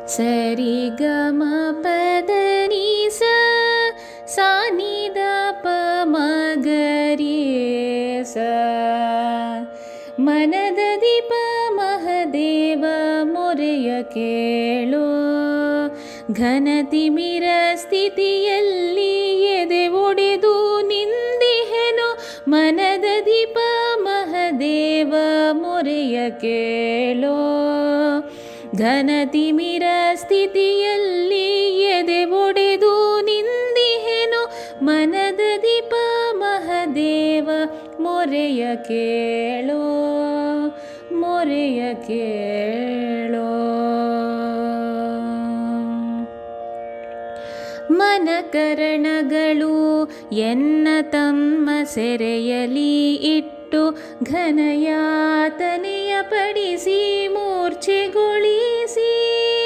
ಸರಿ ಗಮ ಪದ ನೀ ಸಾ ನಿ ದ ಪ ಮ ಗ ರಿ ಸ ಮನದ ದೀಪ ಮಹದೇವ ಮೊರೆಯ ಕೇಳೋ ಘನತಿಮಿರ ಸ್ಥಿತಿಯಲ್ಲಿ ಎದೆ ಒಡೆದು ನಿಂದಿಹೆನೋ ಮನದ ದೀಪ ಮಹದೇವ ಮೊರೆಯ ಕೇಳೋ ಘನತಿಮಿರ ಸ್ಥಿತಿಯಲ್ಲಿ ಎದೆ ಒಡೆದು ನಿಂದಿಹೆನೋ ಮನದ ದೀಪ ಮಹದೇವ ಮೊರೆಯ ಕೇಳೋ ಮೊರೆಯ ಕೇಳೋ ಮನಕರಣಗಳು ಎನ್ನ ತಮ್ಮ ಸೆರೆಯಲಿ ಇಟ್ಟು ಘನಯಾತನೆಯ ಪಡಿಸಿ ಮೂರ್ಛೆಗೊಳಿಸಿ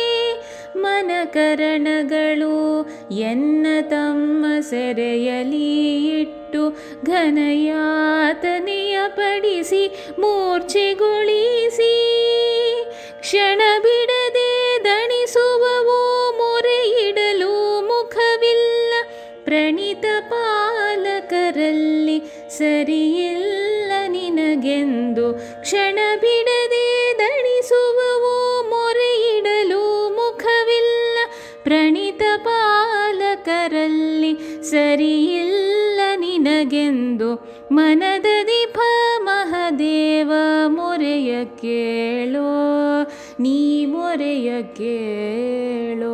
ಮನಕರಣಗಳು ಎನ್ನ ತಮ್ಮ ಸೆರೆಯಲಿ ಇಟ್ಟು ಘನಯಾತನೆಯ ಪಡಿಸಿ ಮೂರ್ಛೆಗೊಳಿಸಿ ಕ್ಷಣ ಬಿಡದೆ ದಣಿಸುವವೋ ಮೊರೆಯಿಡಲು ಮುಖವಿಲ್ಲ ಪ್ರಣೀತ ಪಾಲಕರಲ್ಲಿ ಸರಿಯಿಲ್ಲ ನಿನಗೆಂದು ಕ್ಷಣ ಬಿಡದೆ ದಣಿಸುವವೋ ಮೊರೆಯಿಡಲು ಮುಖವಿಲ್ಲ ಪ್ರಣೀತ ಪಾಲಕರಲ್ಲಿ ಸರಿಯಿಲ್ಲ ನಿನಗೆಂದು ಮನದ ದೀಪ ಮಹದೇವ ಮೊರೆಯ ಕೇಳೋ ನೀ ಮೊರೆಯ ಕೇಳೋ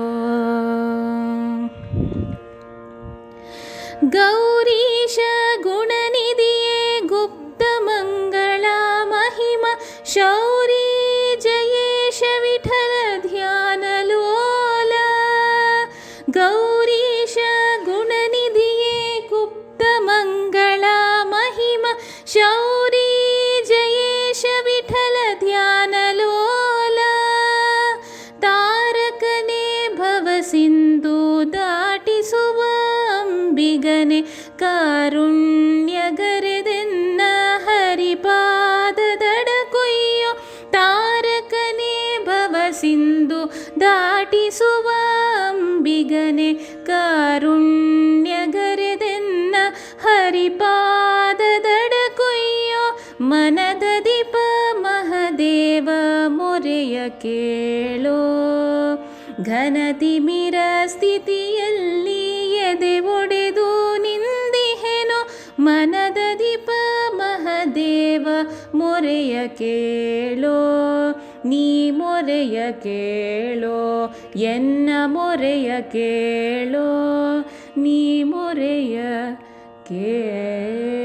ಗೌರೀಶ ಗುಣನಿಧಿಯೇ ಗುಪ್ತ ಮಂಗಳ ಮಹಿಮ ಶೌರಿ ಜಯೇಶ ವಿಠಲ ಧ್ಯಾನ ಲೋಲ ಗೌರೀಶ ಗುಣನಿಧಿಯೇ ಗುಪ್ತ ಮಂಗಳ ಮಹಿಮ ಶೌರಿ ಜಯೇಶ ವಿಠಲ ಧ್ಯಾನ ಲೋಲ ತಾರಕನೇ ಭವ ಸಿಂಧು ದಾಟಿಸುವ ಅಂಬಿಗನೆ ಕಾರುಣ್ಯಗರೆದೆನ್ನ ಹರಿಪಾದದಡ ಕೊಯ್ಯೋ ತಾರಕನೇ ಭವ ಸಿಂಧು ದಾಟಿಸುವ ಅಂಬಿಗನೆ ಕಾರುಣ್ಯಗರೆದೆನ್ನ ಹರಿಪಾದದಡ ಕೊಯ್ಯೋ ಮನದ ದೀಪ ಮಹದೇವ ಮೊರೆಯ ಕೇಳೋ ಘನತಿಮಿರ ಸ್ಥಿತಿಯಲ್ಲಿ ಎದೆ ಒಡೆದು ನಿಂದಿಹೆನೋ ಮನದ ದೀಪ ಮಹದೇವ ಮೊರೆಯ ಕೇಳೋ ನೀ ಮೊರೆಯ ಕೇಳೋ ಎನ್ನ ಮೊರೆಯ ಕೇಳೋ ನೀ ಮೊರೆಯ ಕೇಳೋ.